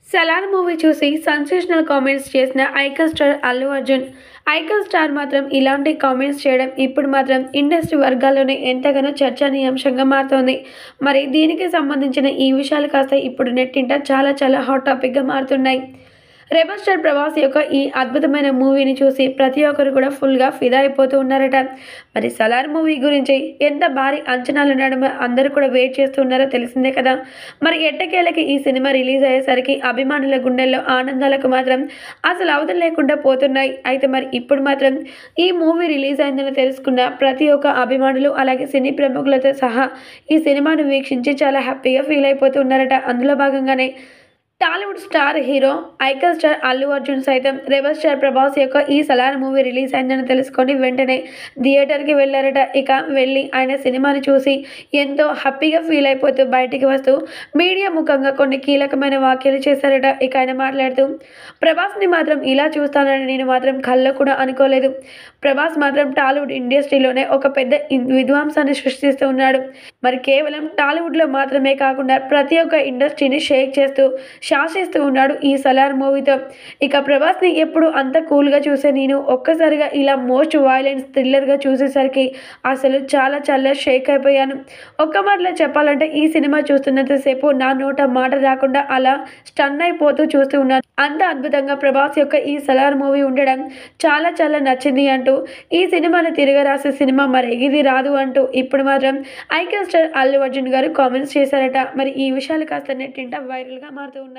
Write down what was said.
Salaar movie చూసి sensational comments చేసిన icon star Allu Arjun. Icon star మాత్రం ఇలాంటి కామెంట్స్ చేయడం ఇప్పుడు మాత్రం ఇండస్ట్రీ వర్గాల్లోనే ఎంతగానో చర్చనీయాంశంగా మారుతోంది. మరి దీనికి సంబంధించిన ఈ విషయాలు కాస్త ఇప్పుడు నెట్టింట చాలా హాట్ టాపిక్గా మారుతున్నాయి. రెబల్ స్టార్ ప్రభాస్ యొక్క ఈ అద్భుతమైన మూవీని చూసి ప్రతి ఒక్కరు కూడా ఫుల్గా ఫిదా అయిపోతూ ఉన్నారట. మరి సలార్ మూవీ గురించి ఎంత భారీ అంచనాలు నడుమ అందరూ కూడా వెయిట్ చేస్తూ ఉన్నారో తెలిసిందే కదా. మరి ఎట్టకేలకి ఈ సినిమా రిలీజ్ అయ్యేసరికి అభిమానుల గుండెల్లో ఆనందాలకు మాత్రం అసలు అవధులు లేకుండా పోతున్నాయి. అయితే మరి ఇప్పుడు మాత్రం ఈ మూవీ రిలీజ్ అయిందని తెలుసుకున్న ప్రతి ఒక్క అభిమానులు అలాగే సినీ ప్రముఖులతో సహా ఈ సినిమాను వీక్షించి చాలా హ్యాపీగా ఫీల్ అయిపోతూ ఉన్నారట. అందులో భాగంగానే Tollywood star hero icon star Allu Arjun సైతం రెబల్ స్టార్ ప్రభాస్ యొక్క ఈ సలార్ మూవీ రిలీజ్ అయిందని తెలుసుకొని వెంటనే థియేటర్కి వెళ్ళారట. ఇక వెళ్ళి ఆయన సినిమాని చూసి ఎంతో హ్యాపీగా ఫీల్ అయిపోతూ బయటికి వస్తూ మీడియా ముఖంగా కొన్ని కీలకమైన వ్యాఖ్యలు చేశారట. ఇక ఆయన మాట్లాడుతూ, ప్రభాస్ని మాత్రం ఇలా చూస్తానని నేను మాత్రం కళ్ళ కూడా అనుకోలేదు. ప్రభాస్ మాత్రం టాలీవుడ్ ఇండస్ట్రీలోనే ఒక పెద్ద విధ్వంసాన్ని సృష్టిస్తూ ఉన్నాడు. మరి కేవలం టాలీవుడ్లో మాత్రమే కాకుండా ప్రతి ఒక్క ఇండస్ట్రీని షేక్ చేస్తూ శాసిస్తూ ఉన్నాడు ఈ సలార్ మూవీతో. ఇక ప్రభాస్ని ఎప్పుడు అంత కూల్గా చూసే నేను ఒక్కసారిగా ఇలా మోస్ట్ వైలెన్స్ థ్రిల్లర్గా చూసేసరికి అసలు చాలా షేక్ అయిపోయాను. ఒక్క మాటలో చెప్పాలంటే ఈ సినిమా చూస్తున్నంతసేపు నా నోట మాట రాకుండా అలా స్టన్ అయిపోతూ చూస్తూ ఉన్నాను. అంత అద్భుతంగా ప్రభాస్ యొక్క ఈ సలార్ మూవీ ఉండడం చాలా నచ్చింది అంటూ ఈ సినిమాను తిరగరాసే సినిమా మరేగిది రాదు అంటూ ఇప్పుడు మాత్రం ఐకాన్ స్టార్ అల్లు అర్జున్ గారు కామెంట్స్ చేశారట. మరి ఈ విషయాలు కాస్త నెట్టింట వైరల్గా మారుతూ ఉన్నాయి.